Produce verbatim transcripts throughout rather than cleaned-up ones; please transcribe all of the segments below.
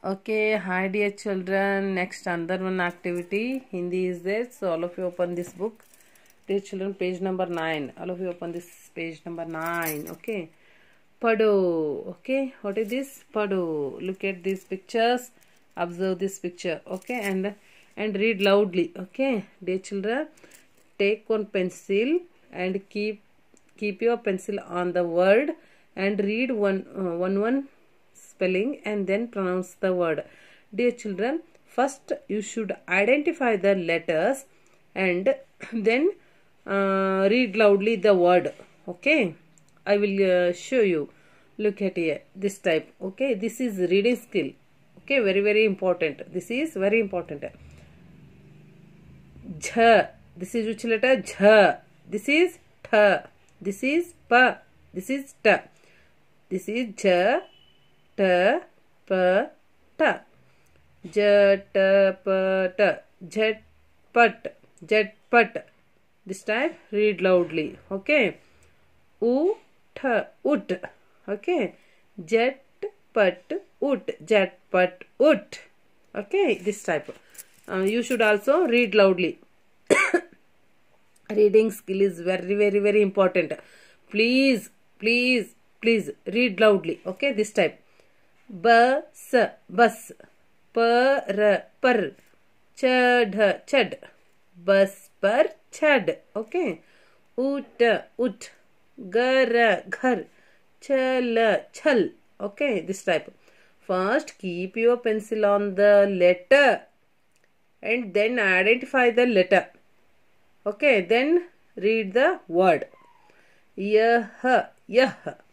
Okay, hi dear children. Next, another one activity. Hindi is there. So all of you open this book. Dear children, page number nine. All of you open this page number nine. Okay. Pado. Okay. What is this? Pado. Look at these pictures. Observe this picture. Okay. And and read loudly. Okay. Dear children, take one pencil and keep keep your pencil on the word and read one uh, one one spelling and then pronounce the word. Dear children, first you should identify the letters and then uh, read loudly the word. Okay, I will uh, show you. Look at here, this type. Okay, this is reading skill. Okay, very very important. This is very important. Jha. This is which letter? Jha. This is tha. This is pa. This is ta. This is ja, ta, pa, ta. Ja, ta, pa, ta. Jat, pat. Jat, pat. This type read loudly. Okay. U, tha, ut. Okay. Jat, pat, ut. Jat, pat, ut. Okay. This type. Uh, you should also read loudly. Reading skill is very very very important. Please, please, please read loudly. Okay, this type. Bus, bus. Per, per. Chad, chad. Bus per chad. Okay. Ut, ut. Gar, ghar. Chal, chal. Okay, this type. First, keep your pencil on the letter and then identify the letter. Okay, then read the word. Yah, yah.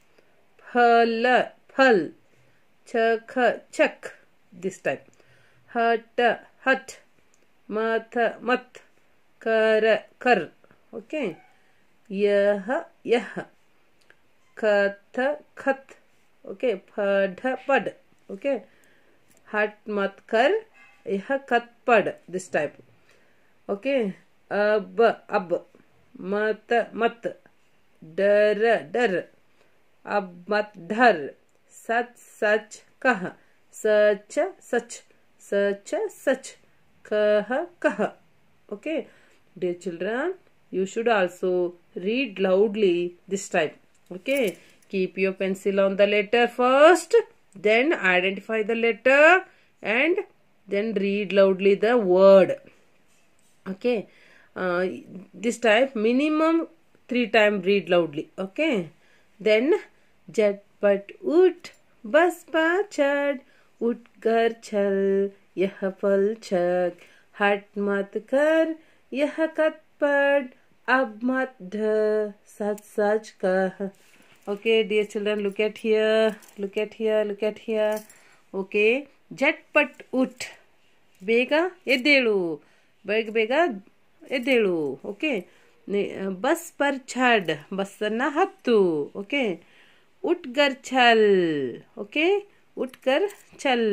Phal, phal. Chak, chak. This type. Hat, hat. Mat, mat. Kar, kar. Okay. Yah, yah. Khat, khat. Okay. Pad, pad. Okay. Hat, mat, kar. Yah, khat, pad. This type. Okay. Ab, ab. Mat, mat. Dar, dar. Ab, mat, dhar. Sach, sach, kah. Sach, sach. Sach, sach. Kah, kah. Okay. Dear children, you should also read loudly this type. Okay. Keep your pencil on the letter first. Then identify the letter and then read loudly the word. Okay. Uh, this type minimum three times read loudly. Okay. Then jat pat ut bas pa chad ut gar chal yah pal chak hat mat kar yah kat pad ab mat dha sach sach kah. Okay, dear children, look at here, look at here, look at here. Okay, jat pat ut bega edelu beg bega ಎದ್ದೇಳು. Okay. Bus ಪರ್ ಛಡ್ ಬಸ್ಸನ್ನು ಹತ್ತು. Okay. ಉಟ್ಗರ್ ಛಲ್. Okay. ಉಟ್ಗರ್ ಛಲ್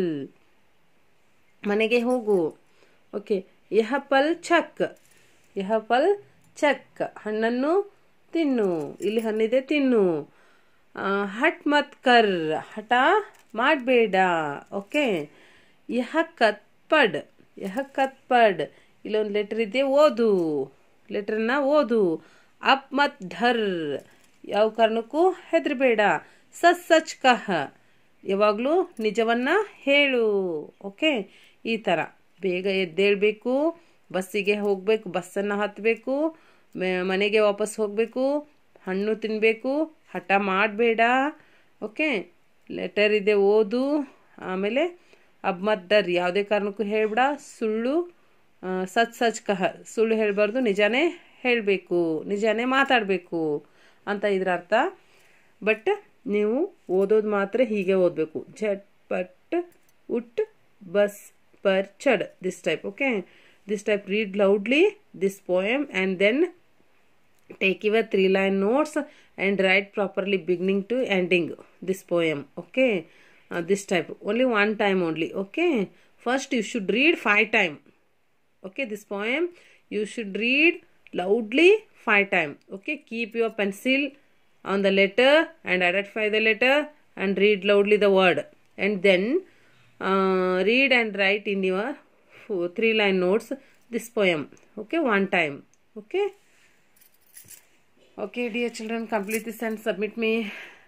ಮನೆಗೆ ಹೋಗು. Okay. ಯಹ ಪಲ್ ಛಕ್. ಯಹ ಪಲ್ ಛಕ್ ಹಣ್ಣನ್ನು ತಿನ್ನು. ಇಲ್ಲಿ ಹಣ್ಣಿದೆ ತಿನ್ನು. ಹಟ್ ಮತ್ ಕರ್ ಹಠ ಮಾಡಬೇಡ. ಓಕೆ. ಯಹ ಕತ್ ಪಡ್. ಯಹ ಕತ್ ಪಡ್ ಇಲ್ಲೊಂದು ಲೆಟರ್ ಇದೆ, ಓದು. ಲೆಟರ್ನ ಓದು. ಅಪ್ ಮತ್ ಢರ್ ಯಾವ ಕಾರಣಕ್ಕೂ ಹೆದರಬೇಡ. ಸಚ್ ಸಚ್ ಕಹ ಯಾವಾಗಲೂ ನಿಜವನ್ನ ಹೇಳು. ಓಕೆ. ಈ ಥರ ಬೇಗ ಎದ್ದೇಳಬೇಕು, ಬಸ್ಸಿಗೆ ಹೋಗಬೇಕು, ಬಸ್ಸನ್ನು ಹತ್ತಬೇಕು, ಮನೆಗೆ ವಾಪಸ್ ಹೋಗಬೇಕು, ಹಣ್ಣು ತಿನ್ನಬೇಕು, ಹಠ ಮಾಡಬೇಡ. ಓಕೆ. ಲೆಟರ್ ಇದೆ, ಓದು. ಆಮೇಲೆ ಅಬ್ ಮತ್ ಢರ್ ಯಾವುದೇ ಕಾರಣಕ್ಕೂ ಹೇಳಬೇಡ. ಸುಳ್ಳು ಸಚ್ ಸಚ್ ಕಹ ಸುಳ್ಳು ಹೇಳಬಾರ್ದು, ನಿಜಾನೇ ಹೇಳಬೇಕು, ನಿಜಾನೇ ಮಾತಾಡಬೇಕು ಅಂತ ಇದ್ರ ಅರ್ಥ. ಬಟ್ ನೀವು ಓದೋದು ಮಾತ್ರ ಹೀಗೆ ಓದಬೇಕು. ಝಟ್ ಪಟ್ ಉಟ್ ಬಸ್ ಪರ್ ಚಡ್ this type. Okay. This type read loudly this poem and then take your three line notes and write properly beginning to ending this poem. Okay. This type only one time only. Okay. First you should read five time. Okay, this poem you should read loudly five times. Okay, keep your pencil on the letter and identify the letter and read loudly the word. And then uh, read and write in your three line notes this poem. Okay, one time. Okay. Okay, dear children, complete this and submit me.